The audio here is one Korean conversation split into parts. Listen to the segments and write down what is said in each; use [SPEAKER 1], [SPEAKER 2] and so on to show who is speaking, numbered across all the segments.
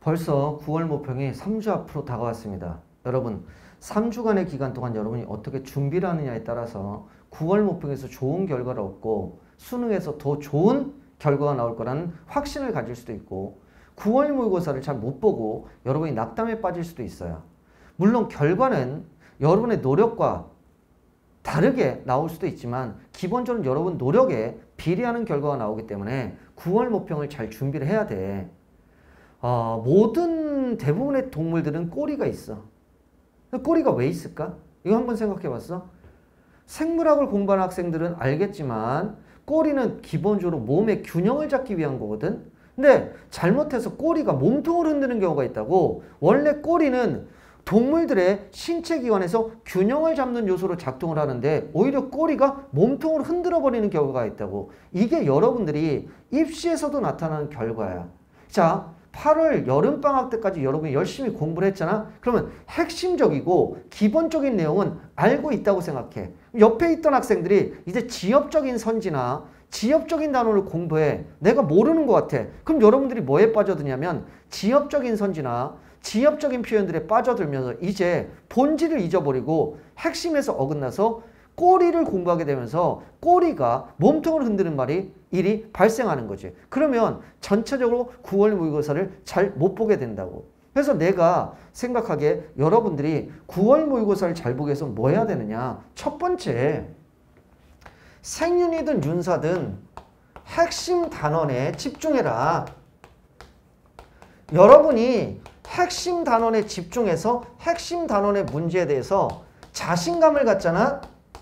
[SPEAKER 1] 벌써 9월 모평이 3주 앞으로 다가왔습니다. 여러분, 3주간의 기간 동안 여러분이 어떻게 준비를 하느냐에 따라서 9월 모평에서 좋은 결과를 얻고 수능에서 더 좋은 결과가 나올 거라는 확신을 가질 수도 있고 9월 모의고사를 잘 못 보고 여러분이 낙담에 빠질 수도 있어요. 물론 결과는 여러분의 노력과 다르게 나올 수도 있지만 기본적으로 여러분 노력에 비례하는 결과가 나오기 때문에 9월 모평을 잘 준비를 해야 돼. 모든 대부분의 동물들은 꼬리가 있어. 꼬리가 왜 있을까? 이거 한번 생각해 봤어? 생물학을 공부하는 학생들은 알겠지만 꼬리는 기본적으로 몸의 균형을 잡기 위한 거거든. 근데 잘못해서 꼬리가 몸통을 흔드는 경우가 있다고. 원래 꼬리는 동물들의 신체 기관에서 균형을 잡는 요소로 작동을 하는데 오히려 꼬리가 몸통을 흔들어 버리는 경우가 있다고. 이게 여러분들이 입시에서도 나타나는 결과야. 자, 8월 여름방학 때까지 여러분이 열심히 공부를 했잖아. 그러면 핵심적이고 기본적인 내용은 알고 있다고 생각해. 옆에 있던 학생들이 이제 지엽적인 선지나 지엽적인 단어를 공부해. 내가 모르는 것 같아. 그럼 여러분들이 뭐에 빠져드냐면 지엽적인 선지나 지엽적인 표현들에 빠져들면서 이제 본질을 잊어버리고 핵심에서 어긋나서 꼬리를 공부하게 되면서 꼬리가 몸통을 흔드는 일이 발생하는 거지. 그러면 전체적으로 9월 모의고사를 잘 못 보게 된다고. 그래서 내가 생각하기에 여러분들이 9월 모의고사를 잘 보기 위해서 뭐 해야 되느냐. 첫 번째, 생윤이든 윤사든 핵심 단원에 집중해라. 여러분이 핵심 단원에 집중해서 핵심 단원의 문제에 대해서 자신감을 갖잖아.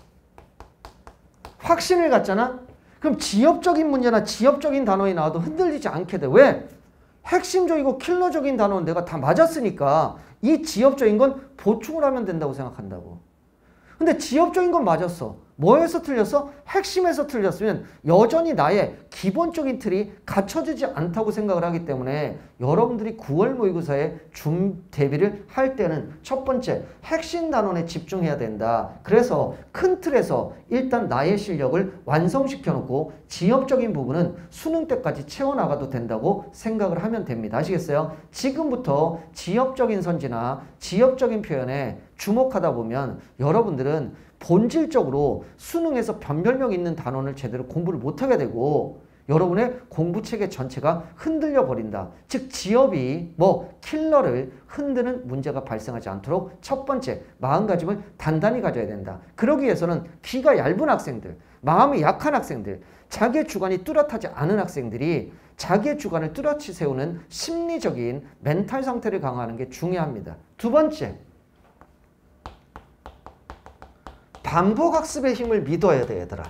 [SPEAKER 1] 확신을 갖잖아. 그럼 지엽적인 문제나 지엽적인 단원이 나와도 흔들리지 않게 돼. 왜? 핵심적이고 킬러적인 단어는 내가 다 맞았으니까 이 지엽적인 건 보충을 하면 된다고 생각한다고. 근데 지엽적인 건 맞았어. 뭐에서 틀렸어? 핵심에서 틀렸으면 여전히 나의 기본적인 틀이 갖춰지지 않다고 생각을 하기 때문에 여러분들이 9월 모의고사에 대비를 할 때는 첫 번째, 핵심 단원에 집중해야 된다. 그래서 큰 틀에서 일단 나의 실력을 완성시켜 놓고 지엽적인 부분은 수능 때까지 채워나가도 된다고 생각을 하면 됩니다. 아시겠어요? 지금부터 지엽적인 선지나 지엽적인 표현에 주목하다 보면 여러분들은 본질적으로 수능에서 변별력 있는 단원을 제대로 공부를 못하게 되고 여러분의 공부체계 전체가 흔들려 버린다. 즉 지엽이 킬러를 흔드는 문제가 발생하지 않도록 첫 번째 마음가짐을 단단히 가져야 된다. 그러기 위해서는 귀가 얇은 학생들, 마음이 약한 학생들, 자기의 주관이 뚜렷하지 않은 학생들이 자기의 주관을 뚜렷이 세우는 심리적인 멘탈 상태를 강화하는 게 중요합니다. 두 번째, 반복학습의 힘을 믿어야 돼, 얘들아.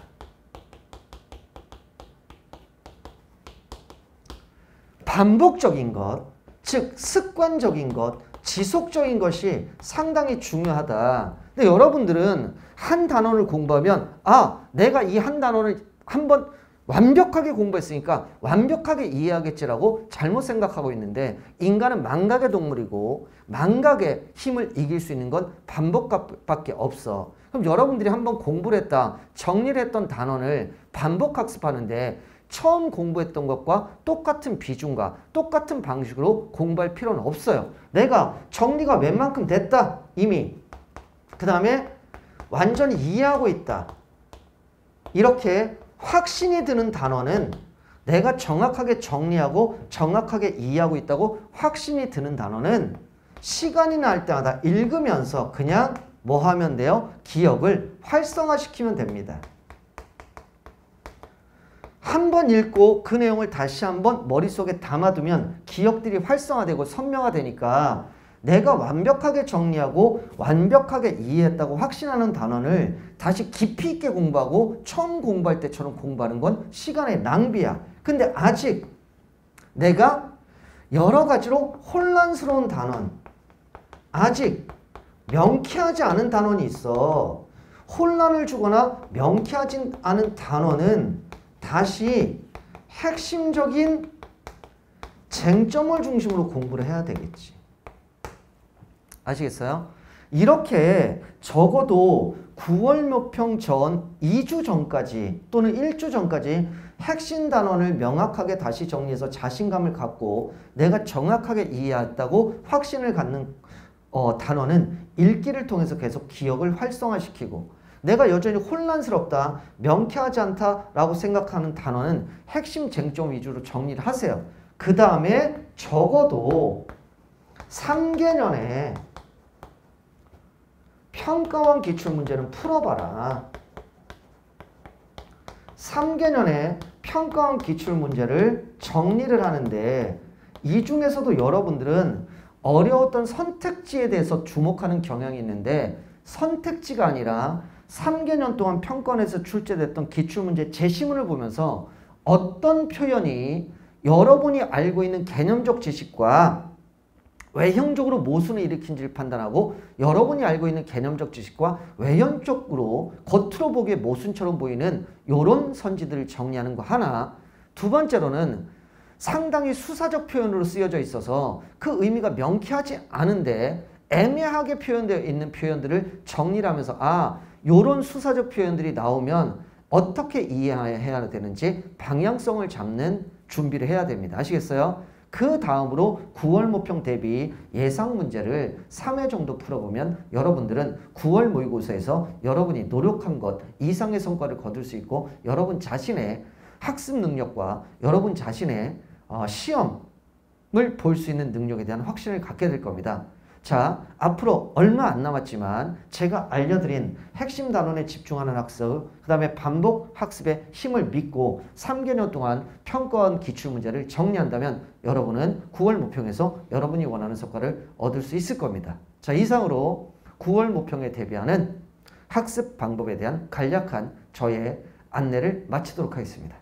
[SPEAKER 1] 반복적인 것, 즉 습관적인 것, 지속적인 것이 상당히 중요하다. 근데 여러분들은 한 단원을 공부하면 내가 이 한 단원을 한번 완벽하게 공부했으니까 완벽하게 이해하겠지라고 잘못 생각하고 있는데 인간은 망각의 동물이고 망각의 힘을 이길 수 있는 건 반복밖에 없어. 그럼 여러분들이 한번 공부를 했다, 정리를 했던 단원을 반복 학습하는데 처음 공부했던 것과 똑같은 비중과 똑같은 방식으로 공부할 필요는 없어요. 내가 정리가 웬만큼 됐다, 이미. 그 다음에 완전히 이해하고 있다. 이렇게 확신이 드는 단어는 내가 정확하게 정리하고 정확하게 이해하고 있다고 확신이 드는 단어는 시간이 날 때마다 읽으면서 그냥 뭐 하면 돼요? 기억을 활성화시키면 됩니다. 한번 읽고 그 내용을 다시 한번 머릿속에 담아두면 기억들이 활성화되고 선명화되니까 내가 완벽하게 정리하고 완벽하게 이해했다고 확신하는 단원을 다시 깊이 있게 공부하고 처음 공부할 때처럼 공부하는 건 시간의 낭비야. 근데 아직 내가 여러 가지로 혼란스러운 단원, 아직 명쾌하지 않은 단원이 있어. 혼란을 주거나 명쾌하지 않은 단원은 다시 핵심적인 쟁점을 중심으로 공부를 해야 되겠지. 아시겠어요? 이렇게 적어도 9월 모평 전 2주 전까지 또는 1주 전까지 핵심 단원을 명확하게 다시 정리해서 자신감을 갖고 내가 정확하게 이해했다고 확신을 갖는 단원은 읽기를 통해서 계속 기억을 활성화시키고, 내가 여전히 혼란스럽다, 명쾌하지 않다라고 생각하는 단원은 핵심 쟁점 위주로 정리를 하세요. 그 다음에 적어도 3개년에 평가원 기출문제는 풀어봐라. 3개년에 평가원 기출문제를 정리를 하는데 이 중에서도 여러분들은 어려웠던 선택지에 대해서 주목하는 경향이 있는데, 선택지가 아니라 3개년 동안 평가원에서 출제됐던 기출문제 제시문을 보면서 어떤 표현이 여러분이 알고 있는 개념적 지식과 외형적으로 모순을 일으킨지를 판단하고, 여러분이 알고 있는 개념적 지식과 외형적으로 겉으로 보기에 모순처럼 보이는 이런 선지들을 정리하는 거 하나. 두 번째로는 상당히 수사적 표현으로 쓰여져 있어서 그 의미가 명쾌하지 않은데 애매하게 표현되어 있는 표현들을 정리를 하면서 요런 수사적 표현들이 나오면 어떻게 이해해야 되는지 방향성을 잡는 준비를 해야 됩니다. 아시겠어요? 그 다음으로 9월 모평 대비 예상 문제를 3회 정도 풀어보면 여러분들은 9월 모의고사에서 여러분이 노력한 것 이상의 성과를 거둘 수 있고, 여러분 자신의 학습 능력과 여러분 자신의 시험을 볼 수 있는 능력에 대한 확신을 갖게 될 겁니다. 자, 앞으로 얼마 안 남았지만 제가 알려드린 핵심 단원에 집중하는 학습, 그 다음에 반복 학습의 힘을 믿고 3개년 동안 평가원 기출문제를 정리한다면 여러분은 9월 모평에서 여러분이 원하는 성과를 얻을 수 있을 겁니다. 자, 이상으로 9월 모평에 대비하는 학습 방법에 대한 간략한 저의 안내를 마치도록 하겠습니다.